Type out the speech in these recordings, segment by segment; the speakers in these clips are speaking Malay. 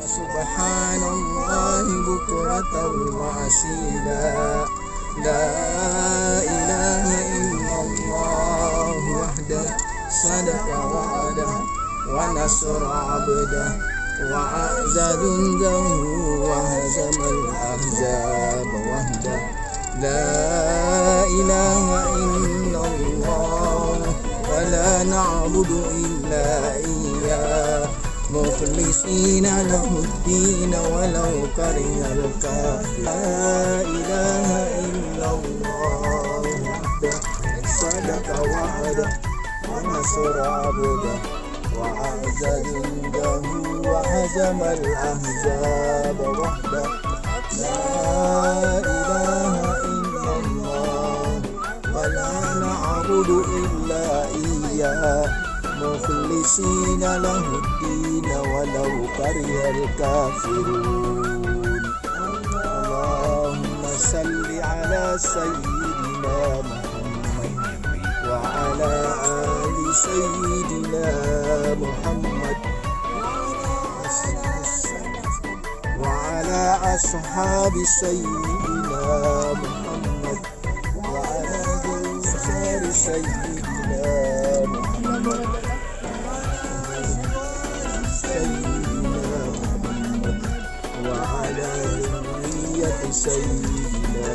سبحان الله بكرة وأصيلا لا إله إلا الله وحده صدق وعده ونصر عبده وعز جنده وهزم الأحزاب وحده لا إله إلا الله ولا نعبد إلا إياه مخلصين له الدين ولو كره الكافرون لا إله إلا الله وحده صدق وعده ونصر عبده وعز جنده وهزم الأحزاب وحده لا إله إلا الله ولا نعبد إلا إياه مخلصين له الدين ولو كره الكافرون اللهم صل على سيدنا محمد وعلى آل سيدنا محمد وعلى أصحاب سيدنا محمد وعلى أنصار سيدنا محمد وعلى ذرية سيدنا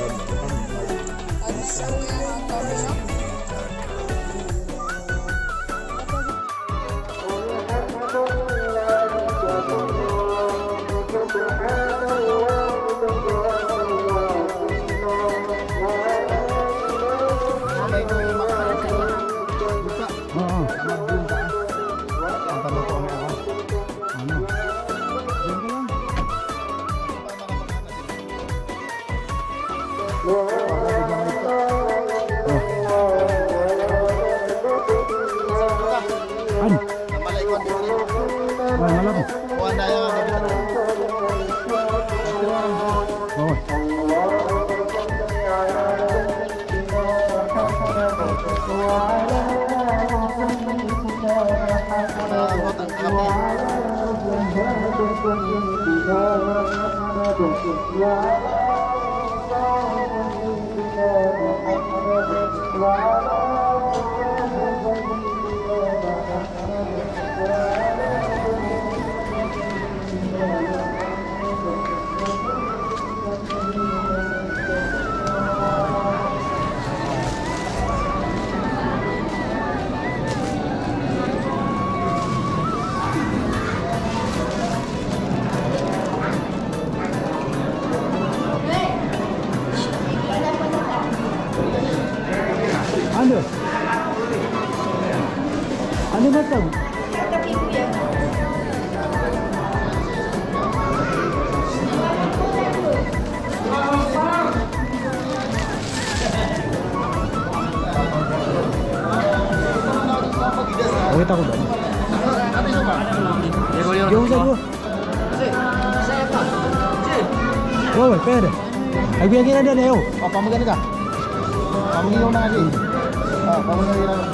Ano ba ito? Pakita ko ba? Yung sa dua. Oh, pwede. Ay, bigyan na din, oh, pamagana ka. Pamaginaw na kasi. Pamaginaw na.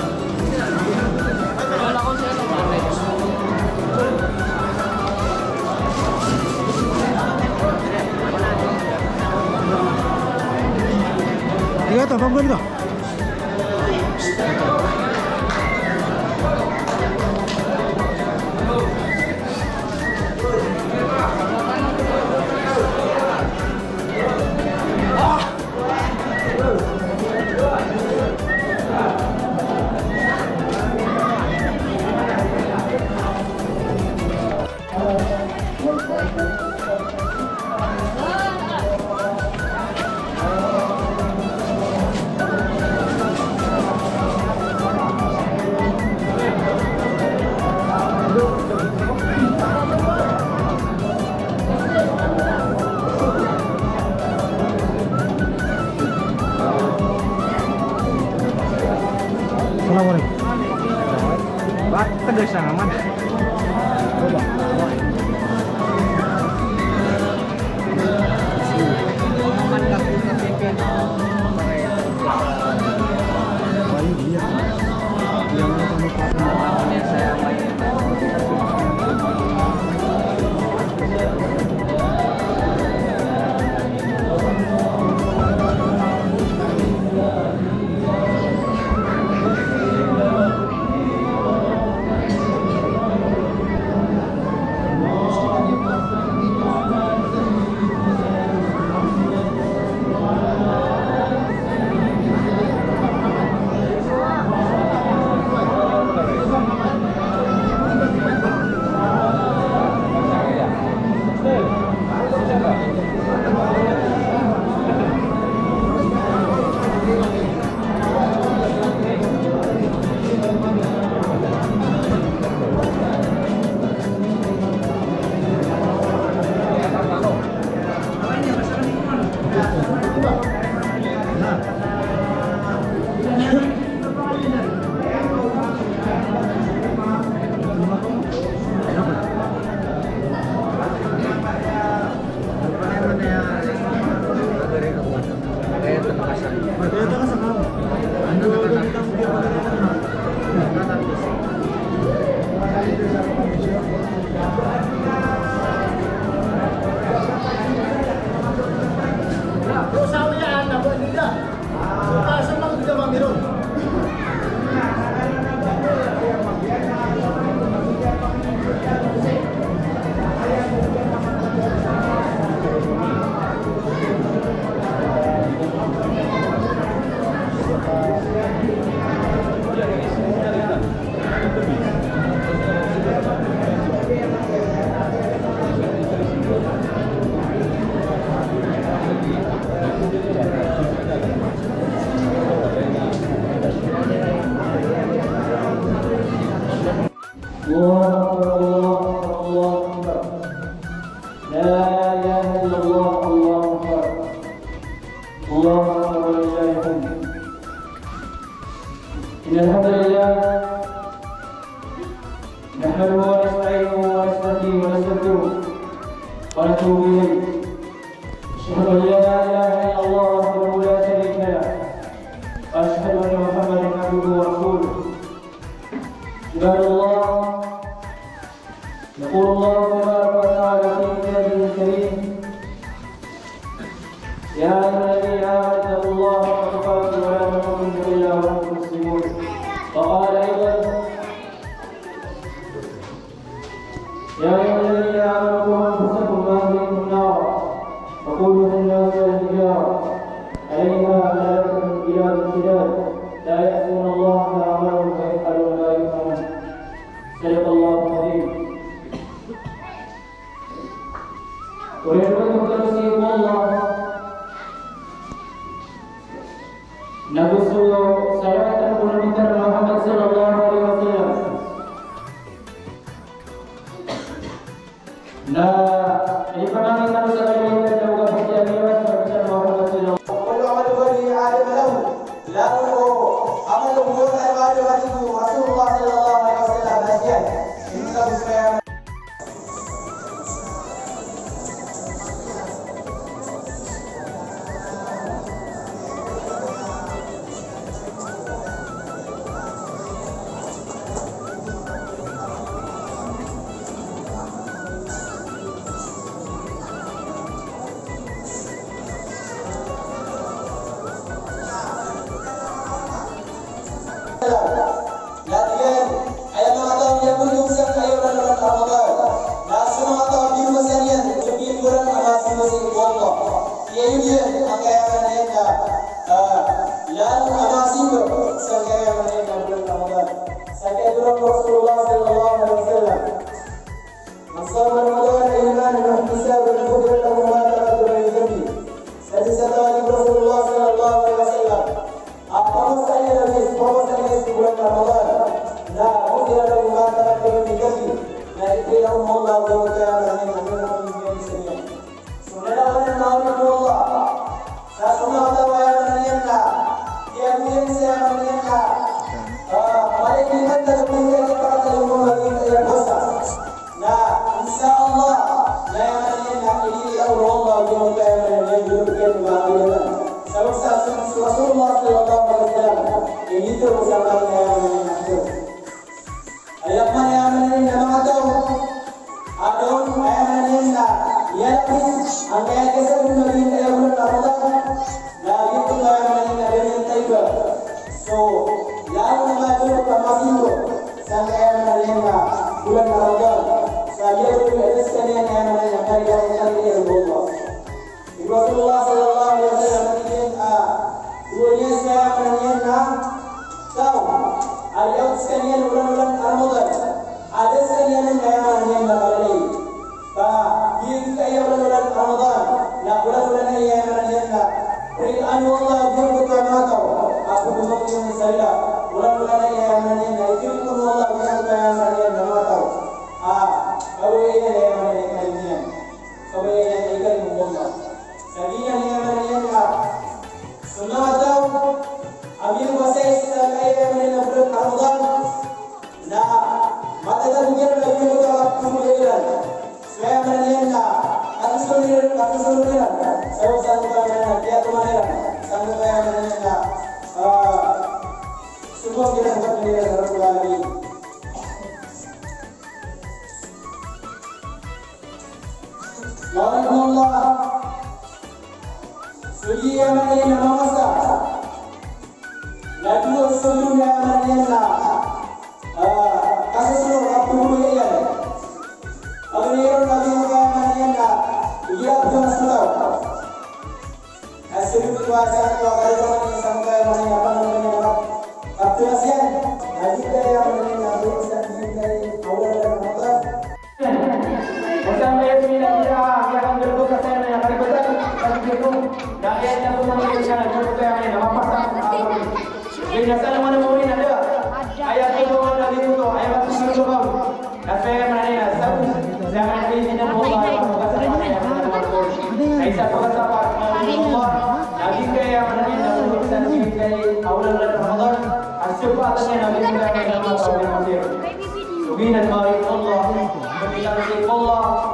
Tiga, pamagana ka. Tegas na naman. ونستغفره ونتوب إليه. أشهد أن لا إله إلا الله وحده لا شريك له وأشهد أن محمدا عبده ورسوله. عباد الله، يقول الله تبارك وتعالى في كتابه الكريم: يا أيها الذين آمنوا اتقوا الله حق تقاته ولا تموتن إلا وأنتم مسلمون. وقال أيضا: يا أيها الذين آمنوا قوا أنفسكم وأهليكم نارا وقودها الناس والحجارة عليها ملائكة غلاظ شداد لا يعصون الله ما أمرهم ويفعلون ما يؤمرون. صدق الله العظيم. ويرحمكم الله نبص صلاة النبي محمد صلى الله عليه وسلم. ini pernah kita bisa melihat juga kejadian Nabi Muhammad SAW. وكل عمل وجه عالم له لا عمل وجود عباد وجهه رسول الله صلى الله عليه وسلم أشياء إنه سبحانه. Latihan ayat mengatakan dia pun diusir kayu dan dalam Ramadan. Nasi mengatakan di rumah sanian lebih kurang amat musik Allah. Ia dia angkaian mereka. Lalu amat sibuk angkaian mereka bulan Ramadan. Saya turun Rasulullah Sallallahu Alaihi Wasallam. Masa Ramadan iman dan hisab dan kubur dan muamalah dengan diri. Saya disatakan Rasulullah Sallallahu Alaihi Wasallam. Apa saya lagi bulan Ramadan, nah mungkin ada mengatakan dengan negatif, nah itu yang Allah berkata dengan mengenai sini. Saudara orang tahu Allah, saya semua tahu yang mengenai, dia mungkin saya mengenai. Mereka iman dalam mengenai kepada Tuhan yang dosa. Nah, insya Allah, nah yang mengenai ini Allah berkata dengan julukan bahagian. Sebab Rasulullah Sallallahu Alaihi Wasallam ini tu bersama dengan ayat mana yang nama tahu adon ayat mana ya pun angkat kesan dari ayat Ramadan lagi tu ayat mana dari Taibah. So lalu maju ke Masjid sampai ayat mana bulan Ramadan saya juga sekalian ayat mana yang dari Allah. Rasulullah Sallallahu Alaihi Wasallam dunia saya menanyakan tahu ada sekalian bulan-bulan Ramadan ada sekalian yang menanyakan kembali bah jika ia bulan Ramadan nak bulan-bulan yang menanyakan Quran Allah berkata tahu aku memang saya bulan-bulan yang menanyakan itu Allah berkata yang menanyakan tahu kalau ini yang menanyakan ini kalau ini yang Allah sekian yang menanyakan semua tahu Amin wasai sekaya mengenai bulan Ramadan. Nah, mata terbuka lagi untuk kemudian. Saya menanyakan, aku sendiri. Saya sangka dia kemana? Sangka saya menanyakan. Semua kita dapat melihat Rasulullah ini. Alhamdulillah. Suji yang mengenai nama masa. Lalu sebelumnya menyenlah kasus lo waktu mulia. Akhirnya kami menyenlah ia pun sudah. Hasil kuasa kali ini sampai mana apa namanya waktu asian. Haji yang menyenlah urusan dari awal Ramadan. Sampai ini dia akan berbuka saya yang kali betul kali itu dan yang menunjukkan berbuka yang apa Jadi asal mana mungkin ada ayat itu ada itu ayat itu kau. Saya mana asal jangan ini dan Allah bahasa Aisyah bahasa Allah. Nabi kaya mana Nabi urusan kaya awal Ramadan asyukur atasnya Nabi kaya nama Allah. Subhanallah Allah. Berkata Allah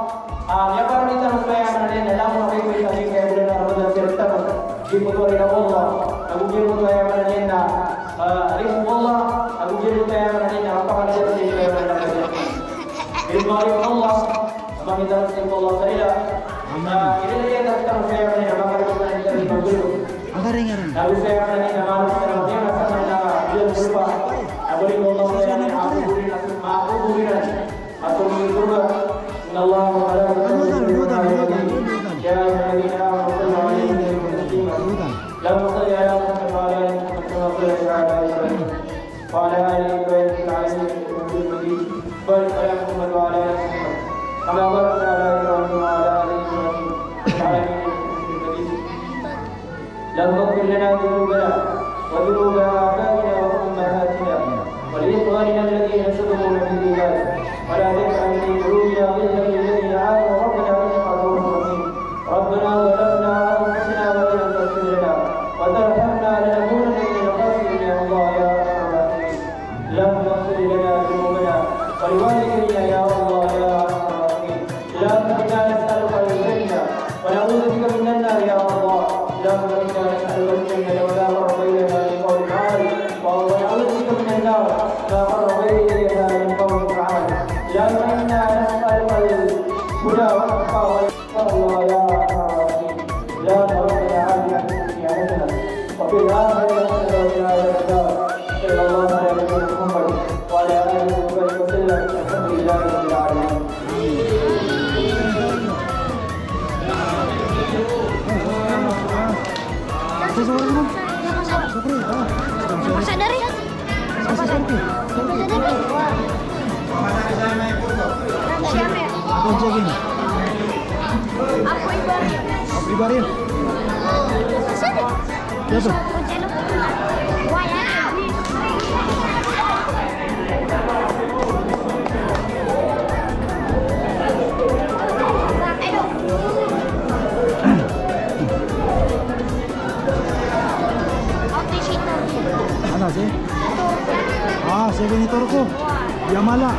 Ya para kita supaya mana dalam orang itu tadi kayak bulan Ramadan cerita di mutuari Allah, aku jadi supaya mana na arif Allah, aku jadi supaya mana na apa mana jadi supaya mana di mutuari Allah, apa kita sih Allah saya. Ini dia kita supaya mana apa kita dari dulu. Lalu saya mana na malu saya dia sama na dia berubah. Aku di Allah saya aku beri nasib aku beri aku beri berubah. Allah وملائكته يصلون على النبي يا أيها الذين آمنوا صلوا عليه وسلموا تسليما اللهم صل على محمد وعلى آل محمد كما صليت على إبراهيم وعلى آل إبراهيم في العالمين إنك حميد مجيد بارك على محمد وعلى آل محمد كما باركت على إبراهيم وعلى آل إبراهيم في العالمين إنك حميد مجيد اللهم اغفر لنا ذنوبنا وذنوب آبائنا وأمهاتنا ولإخواننا الذين سبقونا بالإيمان ولا تجعل في قلوبنا غلا للذين آمنوا ربنا إنك رؤوف رحيم ربنا ظلمنا أنفسنا وإن لم تغفر لنا وترحمنا لنكونن من الخاسرين يا الله يا أرحم الراحمين اللهم اغفر لنا ذنوبنا ولوالدينا يا الله يا أرحم الراحمين اللهم إنا نسألك الجنة ونعوذ بك من النار يا الله اللهم إنا نسألك الجنة ولا قرب إليها من قول تعالى ونعوذ بك من النار لا قرب إليها من قول تعالى اللهم إنا نسألك الهدى والتقى والتقوى يا أرحم الراحمين اللهم ربنا آتنا في الدنيا حسنة وفي الآخرة حسنة وقنا عذاب النار صلى الله على نبينا محمد وعلى آله وصحبه وسلم الحمد لله رب العالمين. Masa dari? Masa dari? Siapa ya? Kunci gini. Aku Ibarin. Aku Ibarin. Siapa? Siapa? Kunci lu. Waya. Mana sih? Ah, saya ini Turko. Yamala.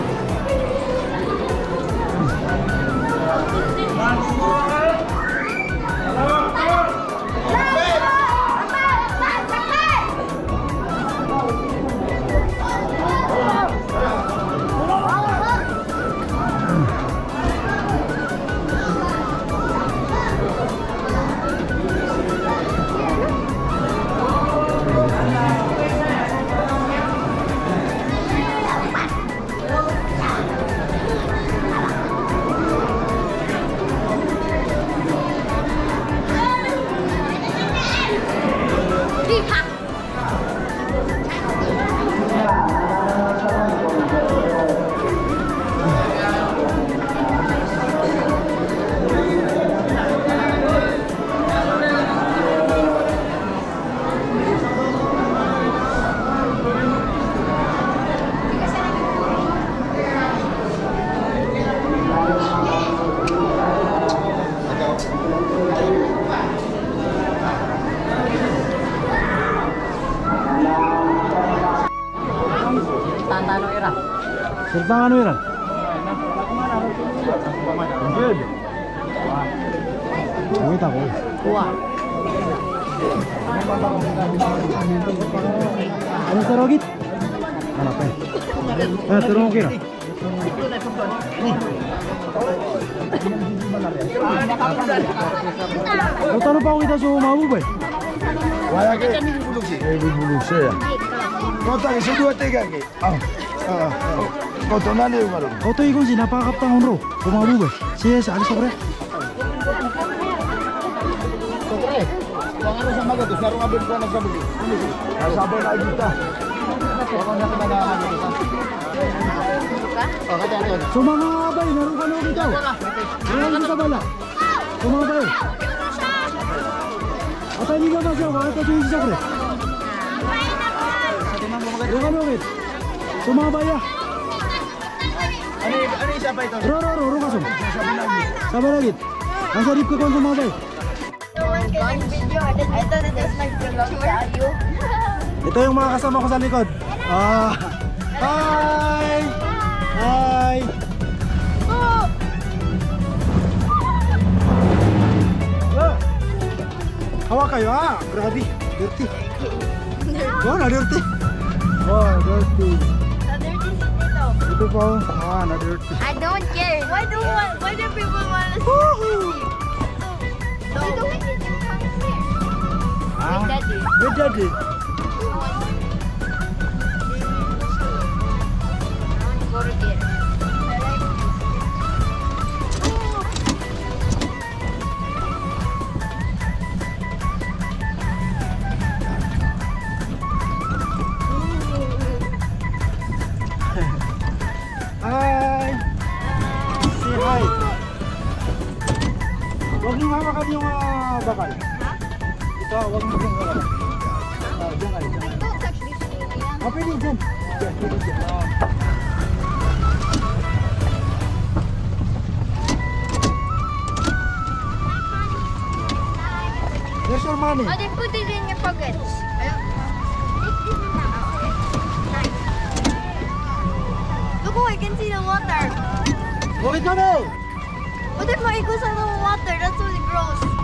Serta anu Iran. Good. Wait ako. Wah. Ano sa rogit? Ano pa? Turun kira. O tanong pa ako kita sa umabubay. Wala ke? Bubulog siya. Bubulog siya. Kota ke dua tiga ke? Kota nani yung malo? Kota ikon si napakaptang unro. Umabubay. Siya sa alis sobre. Sobre. Kung ano sa mga to, sarong abot ko na sabi. Sabi na kita. Kung ano na naman ito. Sumangabay, narukan ako ikaw. Ngayon ka bala. Sumangabay. At hindi ka masya, bakit ka siya isa pre? Narukan ako ito. Sumangabay ya. Ano isa pa ito? Roro kasum. Sabar lagi. Masa rip ka kung sumangabay. Ito yung mga kasama ko sa likod. Hi! Hi! Hawa kayo ah. Grabe. Dirty. Oh, na dirty. Oh, dirty. Ito po. Ah, na dirty. I don't care. Why do people want to see? So, why do we come here? Ah, With Daddy. with daddy. I want to go to theater. Hi! Say hi! Huwag niyong hawakan yung bakal. Ito, huwag niyong hawakan. Diyan kayo, diyan kayo. Don't touch this thing. Ah, pwede dyan. Diyan, pwede dyan. There's your money. Oh, they put it in your pockets. Look, oh, I can see the water. Bakit kami? What if I go sa the water? That's really gross.